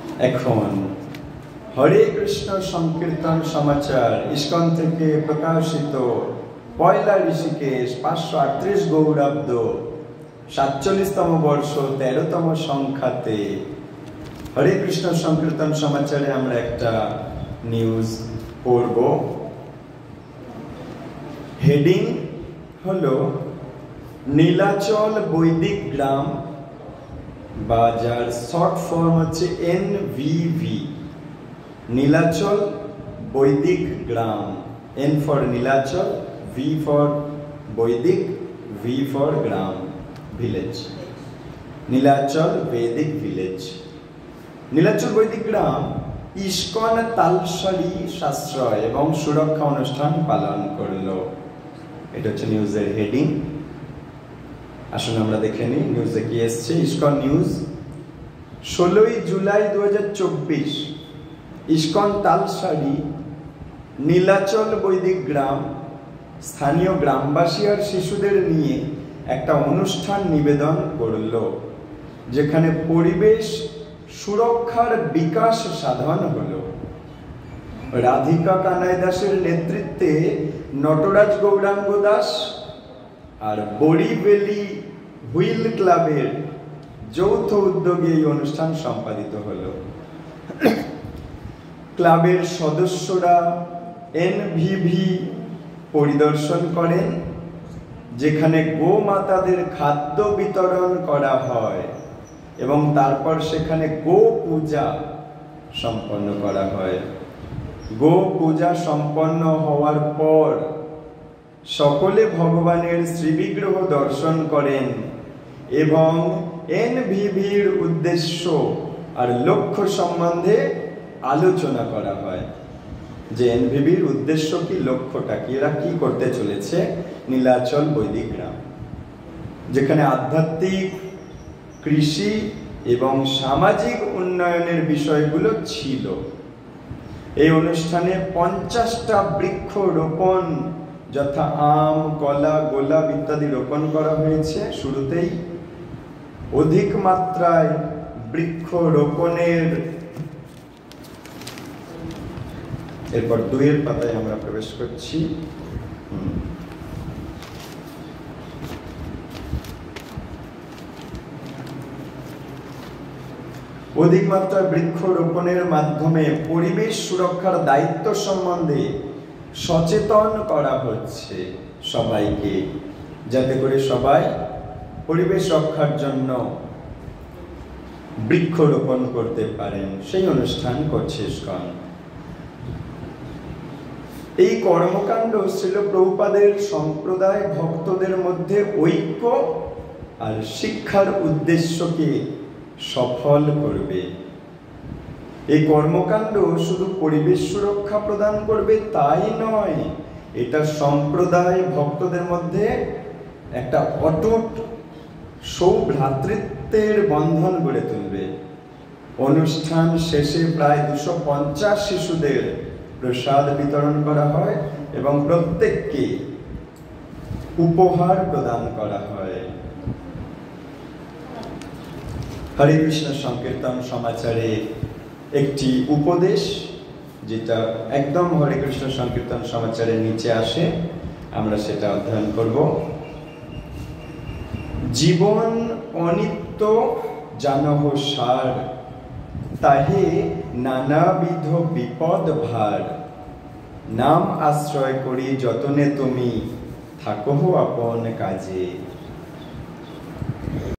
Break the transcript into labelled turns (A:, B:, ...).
A: এখন হরে কৃষ্ণ সংকীর্তন সমাচার ইস্কন থেকে প্রকাশিত পয়লা ঋষিকেশ 538 গৌরাব্দ 47তম বর্ষ 13তম সংখ্যাতে হরে কৃষ্ণ সংকীর্তন সমাচারে আমরা একটা নিউজ পড়ব। হেডিং হলো নীলাচল বৈদিক গ্রাম বা যার শর্ট ফর্ম হচ্ছে NVV, Nilachal Vaidik Gram. N for Nilachal, V for Vaidik, V for Gram, village. Nilachal Vaidik village. Nilachal Vaidik gram ISKCON Talsari সাশ্রয় এবং সুরক্ষা অনুষ্ঠান পালন করলো। এটা হচ্ছে নিউজের হেডিং। আসুন আমরা দেখে নিই নিউজে কি এসছে। ইস্কন নিউজ 16 জুলাই 2024 ইস্কন তালসারি নীলাচল বৈদিক গ্রাম স্থানীয় গ্রামবাসী আর শিশুদের নিয়ে একটা অনুষ্ঠান নিবেদন করল, যেখানে পরিবেশ সুরক্ষার বিকাশ সাধন হলো। রাধিকা কানাই দাসের নেতৃত্বে নটরাজ গৌরাঙ্গ দাস আর বড়িবেলি হুইল ক্লাবের যৌথ উদ্যোগে এই অনুষ্ঠান সম্পাদিত হলো। ক্লাবের সদস্যরা NVV পরিদর্শন করেন, যেখানে গোমাতাদের খাদ্য বিতরণ করা হয় এবং তারপর সেখানে গো পূজা সম্পন্ন করা হয়। গো পূজা সম্পন্ন হওয়ার পর সকলে ভগবানের শ্রীবিগ্রহ দর্শন করেন এবং NVVর উদ্দেশ্য আর লক্ষ্য সম্বন্ধে আলোচনা করা হয়, যে NVVর উদ্দেশ্য কি, লক্ষ্যটা কি, এরা কি করতে চলেছে। নীলাচল বৈদিক গ্রাম যেখানে আধ্যাত্মিক, কৃষি এবং সামাজিক উন্নয়নের বিষয়গুলো ছিল। এই অনুষ্ঠানে 50টা বৃক্ষ রোপণ, যথা আম, কলা, গোলাপ ইত্যাদি রোপণ করা হয়েছে শুরুতেই। অধিক মাত্রায় বৃক্ষ রোপণের, এরপর 2 পাতায় আমরা প্রবেশ করছি। অধিক মাত্রায় বৃক্ষ রোপণের মাধ্যমে পরিবেশ সুরক্ষার দায়িত্ব সম্বন্ধে সচেতন করা হচ্ছে সবাইকে, যাতে করে সবাই পরিবেশ রক্ষার জন্য বৃক্ষ রোপণ করতে পারেন। সেই অনুষ্ঠান করছে ইস্কন। এই কর্মকাণ্ড ছিল প্রভুপাদের সম্প্রদায় ভক্তদের মধ্যে ঐক্য আর শিক্ষার উদ্দেশ্যকে সফল করবে। এই কর্মকাণ্ড শুধু পরিবেশ সুরক্ষা প্রদান করবে তাই নয়, এটা সম্প্রদায় ভক্তদের মধ্যে একটা অটুট সৌভ্রাতৃত্বের বন্ধন গড়ে তুলবে। অনুষ্ঠান শেষে প্রায় 250 শিশুদের প্রসাদ বিতরণ করা হয় এবং প্রত্যেককে উপহার প্রদান করা হয়। হরে কৃষ্ণ সংকীর্তন সমাচারে একটি উপদেশ, যেটা একদম হরে কৃষ্ণ সংকীর্তন সমাচারের নিচে আসে, আমরা সেটা অধ্যয়ন করব। জীবন অনিত্য জানহ সার, তাহে নানাবিধ বিপদ ভার। নাম আশ্রয় করি যতনে তুমি থাকো আপন কাজে।